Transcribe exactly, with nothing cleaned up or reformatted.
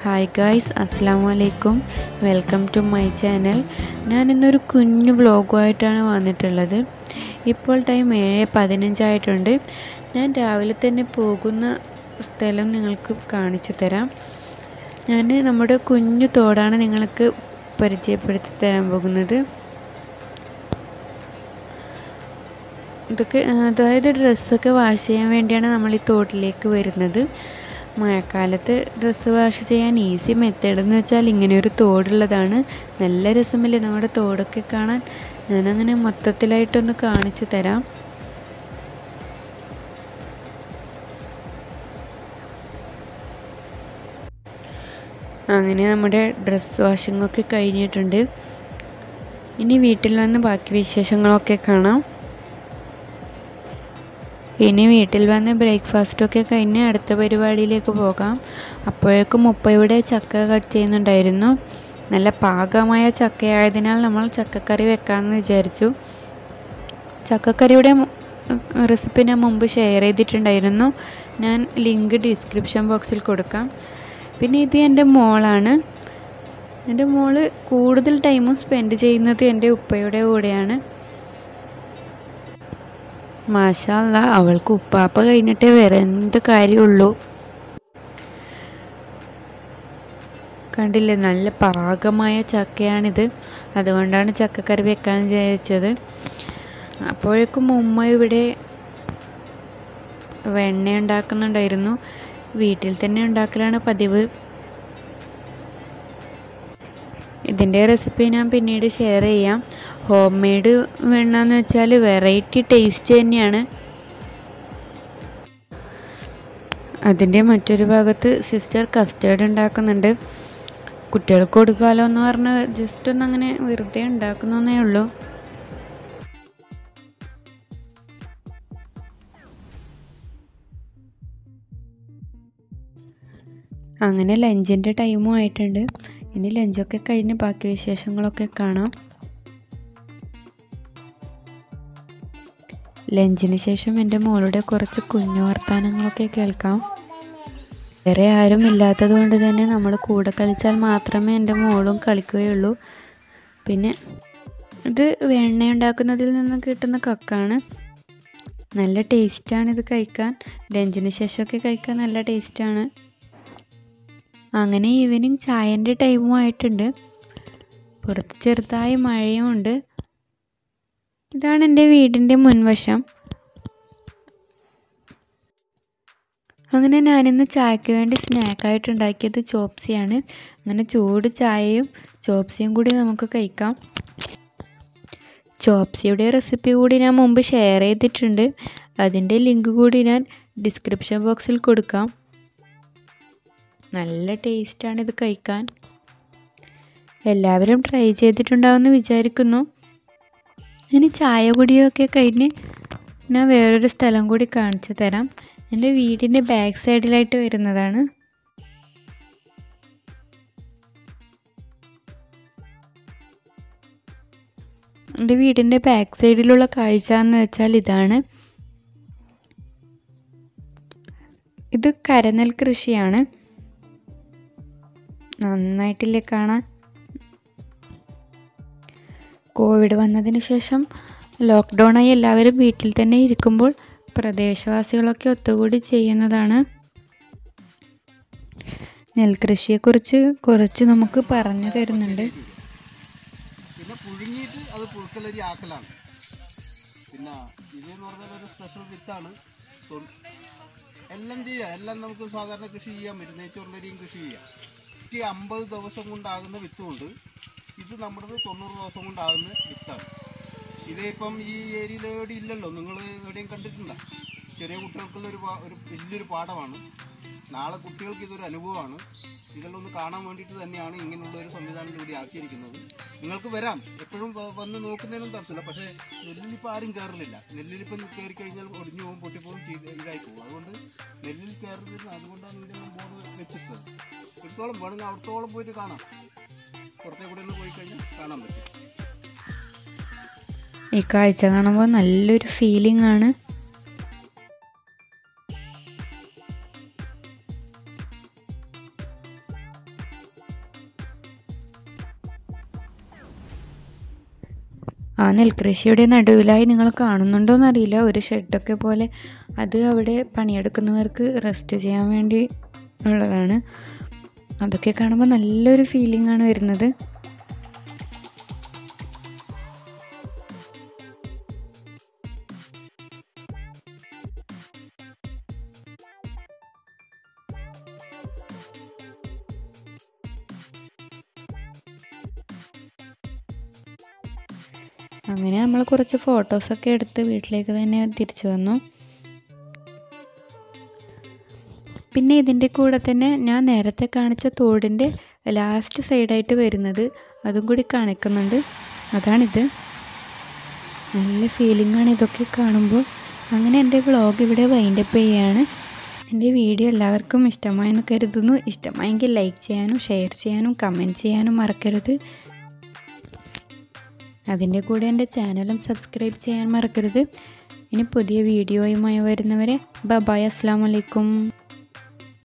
Hi guys, Assalamu alaikum. Welcome to my channel. ഞാൻ ഇന്നൊരു കുഞ്ഞു വ്ലോഗുമായിട്ടാണ് വന്നിട്ടുള്ളത്. ഇപ്പോൾ ടൈം ഏഴ് പതിനഞ്ച് ആയിട്ടുണ്ട്. ഞാൻ രാവിലെ തന്നെ പോകുന്ന സ്ഥലം നിങ്ങൾക്ക് കാണിച്ചു തരാം. ഞാൻ നമ്മുടെ കുഞ്ഞു തോടാണ് നിങ്ങൾക്ക് പരിചയപ്പെടുത്തി തരാൻ പോകുന്നത്. ഇതൊക്കെ അതായത് ഡ്രസ്സൊക്കെ വാഷ് ചെയ്യാൻ വേണ്ടിയാണ് നമ്മൾ ഈ തോട്ടിലേക്ക് വരുന്നത്. മഴക്കാലത്ത് ഡ്രസ്സ് വാഷ് ചെയ്യാൻ ഈസി മെത്തേഡ് എന്ന് വെച്ചാൽ ഇങ്ങനെയൊരു തോടുള്ളതാണ്. നല്ല രസമില്ലേ നമ്മുടെ തോടൊക്കെ കാണാൻ. ഞാനങ്ങനെ മൊത്തത്തിലായിട്ടൊന്ന് കാണിച്ചു തരാം. അങ്ങനെ നമ്മുടെ ഡ്രസ്സ് വാഷിംഗ് ഒക്കെ കഴിഞ്ഞിട്ടുണ്ട്. ഇനി വീട്ടിൽ വന്ന് ബാക്കി വിശേഷങ്ങളൊക്കെ കാണാം. ഇനി വീട്ടിൽ വന്ന് ബ്രേക്ക്ഫാസ്റ്റൊക്കെ കഴിഞ്ഞ് അടുത്ത പരിപാടിയിലേക്ക് പോകാം. അപ്പോഴേക്കും ഉപ്പ ഇവിടെ ചക്ക കട്ട് ചെയ്യുന്നുണ്ടായിരുന്നു. നല്ല പാകമായ ചക്കയായതിനാൽ നമ്മൾ ചക്കക്കറി വെക്കാമെന്ന് വിചാരിച്ചു. ചക്കക്കറിയുടെ റെസിപ്പി ഞാൻ മുമ്പ് ഷെയർ ചെയ്തിട്ടുണ്ടായിരുന്നു. ഞാൻ ലിങ്ക് ഡിസ്ക്രിപ്ഷൻ ബോക്സിൽ കൊടുക്കാം. പിന്നെ ഇത് എൻ്റെ മോളാണ്. എൻ്റെ മോള് കൂടുതൽ ടൈമും സ്പെൻഡ് ചെയ്യുന്നത് എൻ്റെ ഉപ്പയുടെ കൂടെയാണ്. മാഷാ അല്ലാ, അവൾക്ക് ഉപ്പാപ്പ കഴിഞ്ഞിട്ടേ വേറെ എന്ത് കാര്യമുള്ളൂ. കണ്ടില്ലേ, നല്ല പാകമായ ചക്കയാണിത്. അതുകൊണ്ടാണ് ചക്കക്കറി വെക്കാൻ വിചാരിച്ചത്. അപ്പോഴേക്കും ഉമ്മ ഇവിടെ വെണ്ണ ഉണ്ടാക്കുന്നുണ്ടായിരുന്നു. വീട്ടിൽ തന്നെ ഉണ്ടാക്കലാണ് പതിവ്. ഇതിൻ്റെ റെസിപ്പി ഞാൻ പിന്നീട് ഷെയർ ചെയ്യാം. ഹോം മെയ്ഡ് വെണ്ണ എന്ന് വെച്ചാൽ വെറൈറ്റി ടേസ്റ്റ് തന്നെയാണ്. അതിൻ്റെ മറ്റൊരു ഭാഗത്ത് സിസ്റ്റർ കസ്റ്റേർഡ് ഉണ്ടാക്കുന്നുണ്ട്. കുട്ടികൾക്ക് കൊടുക്കാമല്ലോ എന്ന് പറഞ്ഞ് ജസ്റ്റ് ഒന്ന് അങ്ങനെ വെറുതെ ഉണ്ടാക്കുന്നേ ഉള്ളൂ. അങ്ങനെ ലഞ്ചിൻ്റെ ടൈമും ആയിട്ടുണ്ട്. ഇനി ലഞ്ചൊക്കെ കഴിഞ്ഞ് ബാക്കി വിശേഷങ്ങളൊക്കെ കാണാം. ലഞ്ചിന് ശേഷം എൻ്റെ മോളുടെ കുറച്ച് കുഞ്ഞു വർത്താനങ്ങളൊക്കെ കേൾക്കാം. വേറെ ആരും ഇല്ലാത്തത് കൊണ്ട് തന്നെ നമ്മൾ കൂടെ കളിച്ചാൽ മാത്രമേ എൻ്റെ മോളും കളിക്കുകയുള്ളൂ. പിന്നെ ഇത് വെണ്ണ ഉണ്ടാക്കുന്നതിൽ നിന്ന് കിട്ടുന്ന കക്കാണ്. നല്ല ടേസ്റ്റാണ് ഇത് കഴിക്കാൻ. ലഞ്ചിന് ശേഷമൊക്കെ കഴിക്കാൻ നല്ല ടേസ്റ്റാണ്. അങ്ങനെ ഈവനിങ് ചായൻ്റെ ടൈമും ആയിട്ടുണ്ട്. പുറത്ത് ചെറുതായി മഴയും ഉണ്ട്. ഇതാണ് എൻ്റെ വീടിൻ്റെ മുൻവശം. അങ്ങനെ ഞാനിന്ന് ചായക്ക് വേണ്ടി സ്നാക്കായിട്ട് ഉണ്ടാക്കിയത് ചോപ്സിയാണ്. അങ്ങനെ ചൂട് ചായയും ചോപ്സിയും കൂടി നമുക്ക് കഴിക്കാം. ചോപ്സിയുടെ റെസിപ്പി കൂടി ഞാൻ മുമ്പ് ഷെയർ ചെയ്തിട്ടുണ്ട്. അതിൻ്റെ ലിങ്ക് കൂടി ഞാൻ ഡിസ്ക്രിപ്ഷൻ ബോക്സിൽ കൊടുക്കാം. നല്ല ടേസ്റ്റാണ് ഇത് കഴിക്കാൻ. എല്ലാവരും ട്രൈ ചെയ്തിട്ടുണ്ടാവുമെന്ന് വിചാരിക്കുന്നു. ഇനി ചായ കുടിയൊക്കെ കഴിഞ്ഞ് ഞാൻ വേറൊരു സ്ഥലം കൂടി കാണിച്ചു തരാം. എൻ്റെ വീടിൻ്റെ ബാക്ക് സൈഡിലായിട്ട് വരുന്നതാണ്. എൻ്റെ വീടിൻ്റെ ബാക്ക് സൈഡിലുള്ള കാഴ്ച എന്ന് വെച്ചാൽ ഇതാണ്. ഇത് കരനെൽ കൃഷിയാണ്. നന്നായിട്ടില്ലേ കാണാൻ. കോവിഡ് വന്നതിന് ശേഷം ലോക്ക്ഡൗണായി എല്ലാവരും വീട്ടിൽ തന്നെ ഇരിക്കുമ്പോൾ പ്രദേശവാസികളൊക്കെ ഒത്തുകൂടി ചെയ്യുന്നതാണ്. നെൽകൃഷിയെക്കുറിച്ച് കുറച്ച് നമുക്ക് പറഞ്ഞു തരുന്നുണ്ട്. പിന്നെ പുഴുങ്ങിയിട്ട് അത് പുഴുക്കലരി ആക്കലാണ്. പിന്നെ ഇതെന്ന് പറഞ്ഞാൽ ഒരു സ്പെഷ്യൽ വിത്താണ്. എല്ലാം ചെയ്യാം, എല്ലാം നമുക്ക് സാധാരണ കൃഷി ചെയ്യാൻ പറ്റും. നെയ്ച്ചോറിലരിയും കൃഷി ചെയ്യാം. ഈ അമ്പത് ദിവസം കൊണ്ടാകുന്ന വിത്തുമുണ്ട്. ഇത് നമ്മുടെ തൊണ്ണൂറ് ദിവസം കൊണ്ടാകുന്ന വിത്താണ്. ഇതിപ്പം ഈ ഏരിയയിൽ എവിടെ ഇല്ലല്ലോ, നിങ്ങൾ എവിടെയും കണ്ടിട്ടുണ്ടോ? ചെറിയ കുട്ടികൾക്കുള്ള ഒരു ഒരു വലിയൊരു പാഠമാണ്. നാളെ കുട്ടികൾക്ക് ഇതൊരു അനുഭവമാണ്. ഇതെല്ലാം ഒന്ന് കാണാൻ വേണ്ടിയിട്ട് തന്നെയാണ് ഇങ്ങനെയുള്ള ഒരു സംവിധാനം കൂടി ആക്കിയിരിക്കുന്നത്. നിങ്ങൾക്ക് വരാം, എപ്പോഴും വന്ന് നോക്കുന്നതിനും തടസ്സമില്ല. പക്ഷേ നെല്ലിലിപ്പോൾ ആരും കയറില്ല. നെല്ലിലിപ്പം കയറി കഴിഞ്ഞാൽ ഒടിഞ്ഞു പോകും, പൊട്ടിപ്പോകും, ഇതായി പോകും. അതുകൊണ്ട് നെല്ലിൽ കയറുന്നില്ല. അതുകൊണ്ടാണ് ഇതിൻ്റെ ബോർഡ് വെച്ചിട്ടുള്ളത്. എടുത്തോളം വേണമെങ്കിൽ അവിടത്തോളം പോയിട്ട് കാണാം. പുറത്തെ കൂടെ ഒന്ന് പോയി കഴിഞ്ഞാൽ കാണാൻ പറ്റും. ഈ കാഴ്ച കാണുമ്പോൾ നല്ലൊരു ഫീലിംഗ് ആണ്. ആ നെൽകൃഷിയുടെ നടുവിലായി നിങ്ങൾ കാണുന്നുണ്ടോയെന്നറിയില്ല ഒരു ഷെഡൊക്കെ പോലെ. അത് അവിടെ പണിയെടുക്കുന്നവർക്ക് റെസ്റ്റ് ചെയ്യാൻ വേണ്ടി ഉള്ളതാണ്. അതൊക്കെ കാണുമ്പോൾ നല്ലൊരു ഫീലിംഗ് ആണ് വരുന്നത്. അങ്ങനെ നമ്മൾ കുറച്ച് ഫോട്ടോസൊക്കെ എടുത്ത് വീട്ടിലേക്ക് തന്നെ തിരിച്ചു വന്നു. പിന്നെ ഇതിൻ്റെ കൂടെ തന്നെ ഞാൻ നേരത്തെ കാണിച്ച തോടിൻ്റെ ലാസ്റ്റ് സൈഡായിട്ട് വരുന്നത് അതും കൂടി കാണിക്കുന്നുണ്ട്. അതാണിത്. നല്ല ഫീലിംഗ് ആണ് ഇതൊക്കെ കാണുമ്പോൾ. അങ്ങനെ എൻ്റെ വ്ളോഗ് ഇവിടെ വൈൻഡപ്പ് ചെയ്യുകയാണ്. എൻ്റെ വീഡിയോ എല്ലാവർക്കും ഇഷ്ടമായെന്ന് കരുതുന്നു. ഇഷ്ടമായെങ്കിൽ ലൈക്ക് ചെയ്യാനും ഷെയർ ചെയ്യാനും കമൻറ്റ് ചെയ്യാനും മറക്കരുത്. അതിൻ്റെ കൂടെ എൻ്റെ ചാനലും സബ്സ്ക്രൈബ് ചെയ്യാൻ മറക്കരുത്. ഇനി പുതിയ വീഡിയോയുമായി വരുന്നവരെ ബൈ, അസ്സലാമു അലൈക്കും.